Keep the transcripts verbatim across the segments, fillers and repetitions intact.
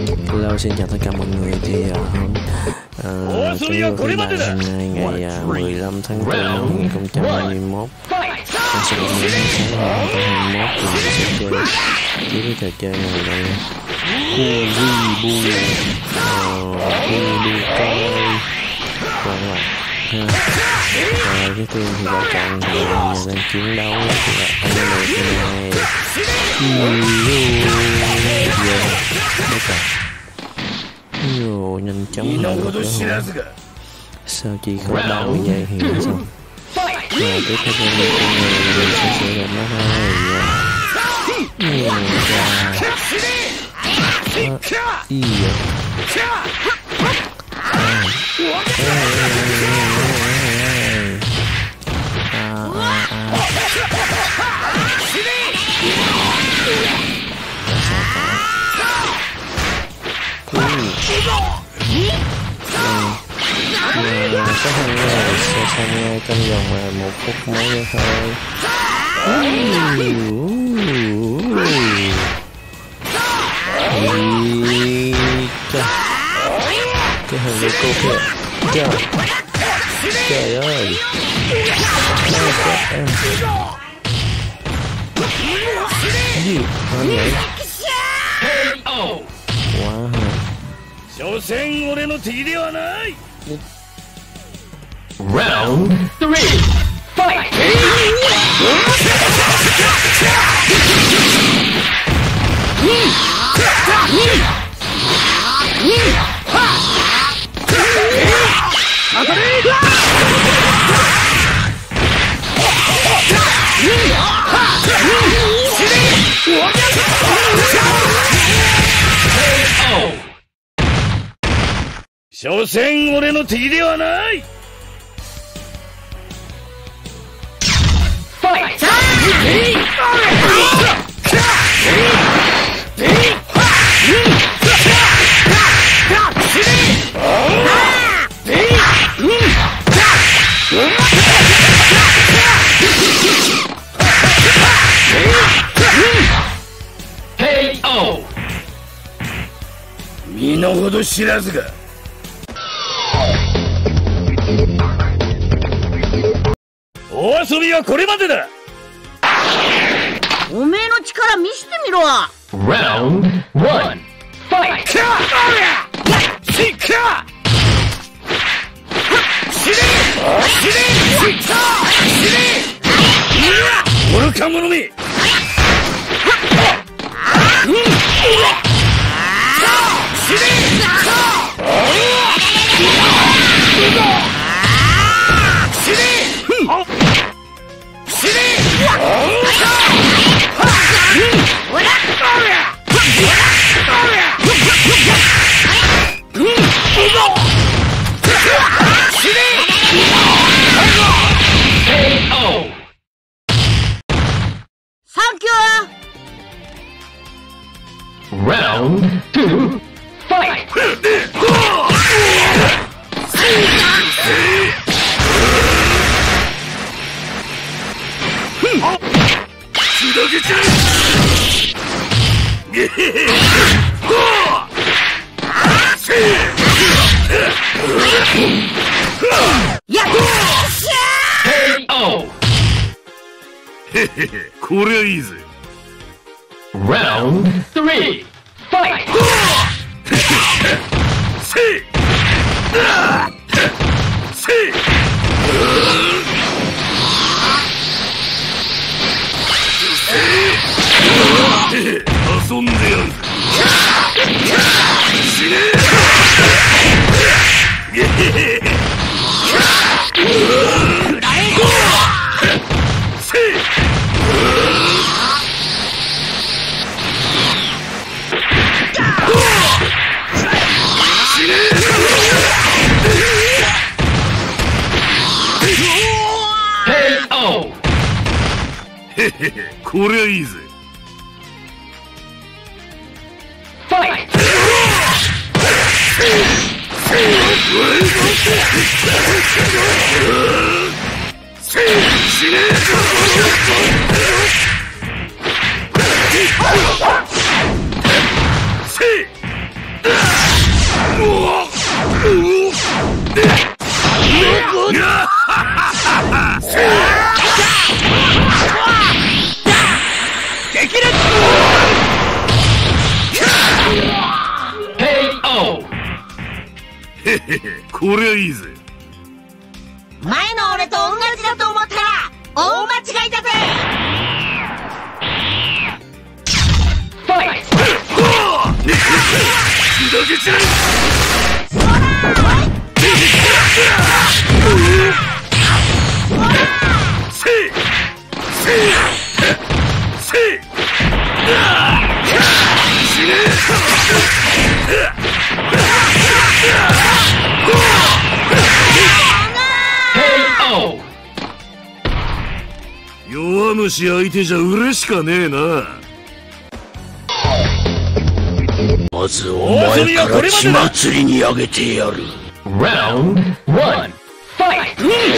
Hello, xin chào tất cả mọi người. Thì uh, uh, chúng tôi hôm nay ngày uh, mười lăm tháng tư năm hai nghìn không trăm hai mươi mốt, trong sự kiện tháng hai nghìn không trăm hai mươi mốt thì mình sẽ chơi với cái trò chơi này đây, Fury Budokai. Và các bạn ha, uh, cái team thì đã chọn thì đang chiến đấu thì là anh này cái này đây cả. Ồ, nhanh chóng hơn được đó. Sao chỉ có ba mươi giây thì sao? Rồi tiếp theo con người mình sẽ sử dụng nó thôi. Nhiều ra. Ý à. Có thằng này sẽ xong trong vòng một phút mấy nữa thôi. Cái thằng này cô kìa. Trời, trời ơi. Gì? Hả vậy? Wow. Round three, fight! K O 身の程知らずが。お遊びはこれまでだ。 おめえの力見せてみろ。 Round one, fight! 愚か者め。 Round two, fight! これはいいぜ。 Round three, fight! 遊んでやる。死ね。これはいいぜ。 Fight! ここりゃいいぜ。 前の俺と同じだと思ったら大間違いだぜ。 ファイト。 砕け散らせいせいせい死ね。弱虫相手じゃ嬉しかねえな。まずお前から血祭りにあげてやる。 Round one. Fight.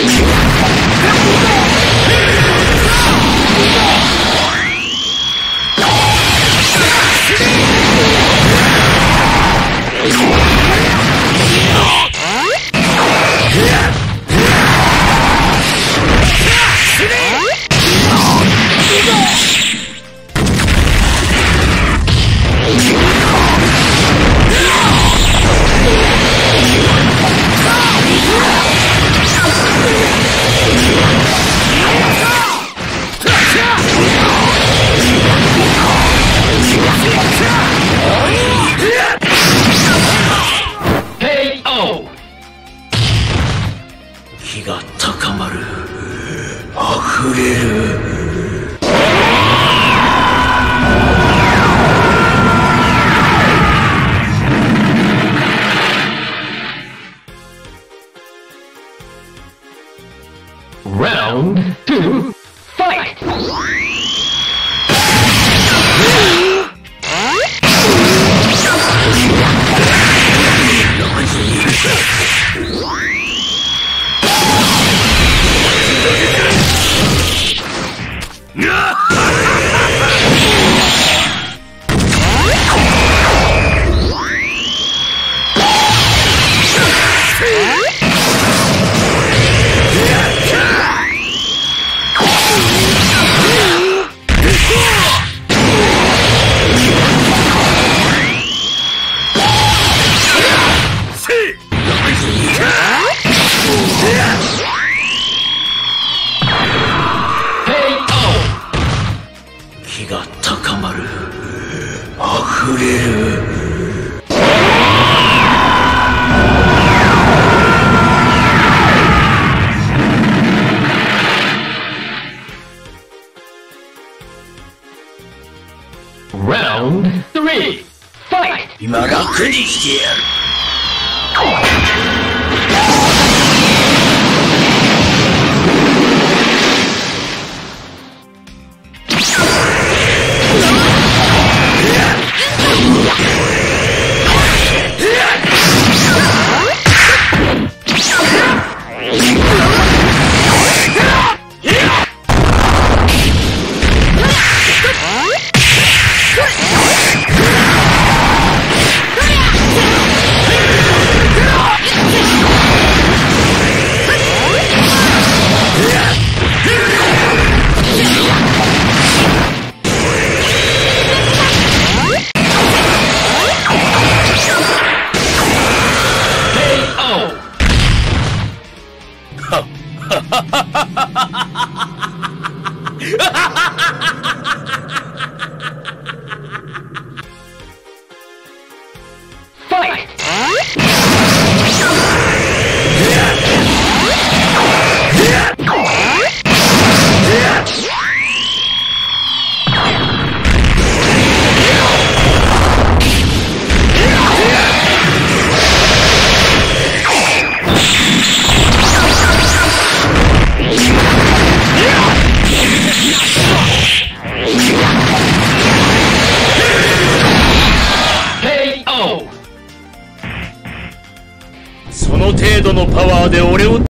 気が高まる。溢れる。 Round two. Fight. 気が高まる。溢れる。 Round three. Fight. 今楽にしてやる。 Fight. K O. その程度のパワーで俺を